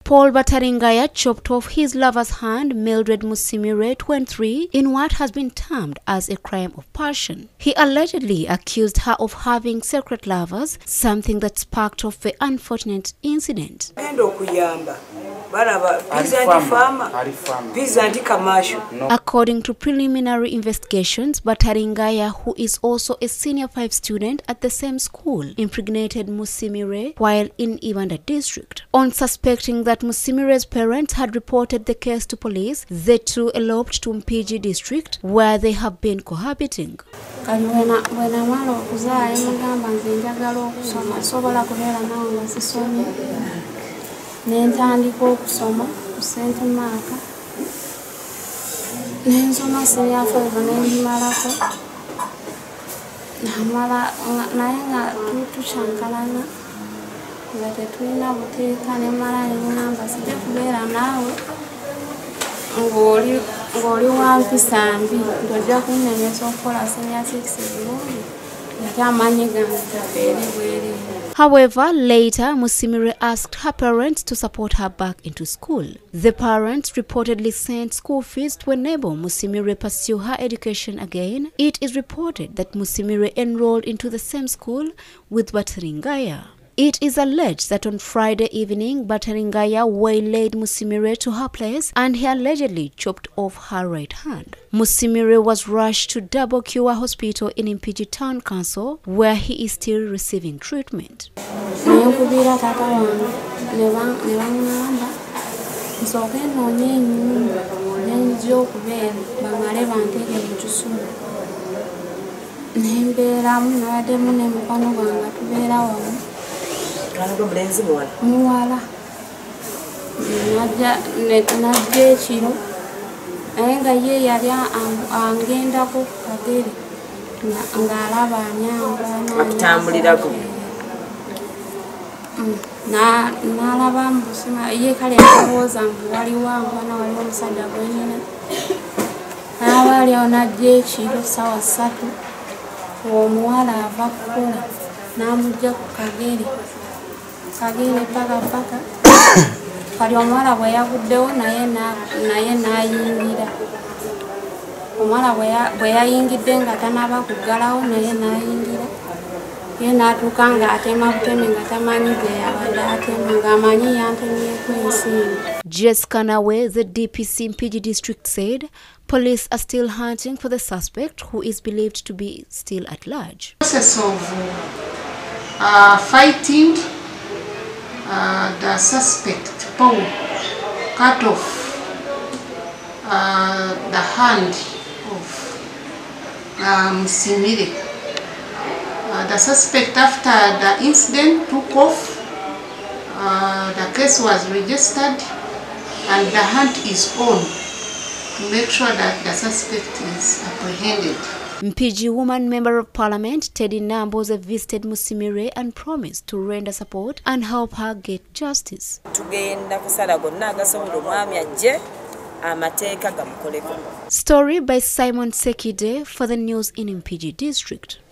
Paul Bataringaya chopped off his lover's hand, Mildred Musimire, 23, in what has been termed as a crime of passion. He allegedly accused her of having secret lovers, something that sparked off the unfortunate incident. According to preliminary investigations, Bataringaya, who is also a senior 5 student at the same school, impregnated Musimire while in Ibanda district. On suspecting that Musimire's parents had reported the case to police, the two eloped to Mpigi district where they have been cohabiting. However, later Musimire asked her parents to support her back into school. The parents reportedly sent school fees to enable Musimire pursue her education again. It is reported that Musimire enrolled into the same school with Bataringaya. It is alleged that on Friday evening, Bataringaya waylaid Musimire to her place and he allegedly chopped off her right hand. Musimire was rushed to Double Cure Hospital in Mpigi Town Council, where he is still receiving treatment. Muwala najja ekiro naye nga ye yali angendako Kagere ng'alaba anyamba akutambulirako n'alaba mbusima ye kale alowooza nti waliwo ankwana waliwo omusajja gwenyina naaba aliawo najja ekiro ssaawa 3 omuwala ava kukola n'amugja ku Kagere paka kali omwala bwe yavuddewo naye n'ayingira. Omwala bwe yayingidde nga tanaba kuggalawo naye n'ayingira. Ye n'atuuka ng'atema butemi nga tamanyi gye yabadde atema ng'amanyi yantemyeko ensimbi. Jessica Nawe, the DPC Mpigi district, said police are still hunting for the suspect, who is believed to be still at large. Process of fighting the suspect, Paul, cut off the hand of Musimire. The suspect, after the incident, took off. The case was registered and the hunt is on to make sure that the suspect is apprehended. Mpigi woman member of parliament Teddy Namboze visited Musimire and promised to render support and help her get justice. Story by Simon Sekide for the news in Mpigi district.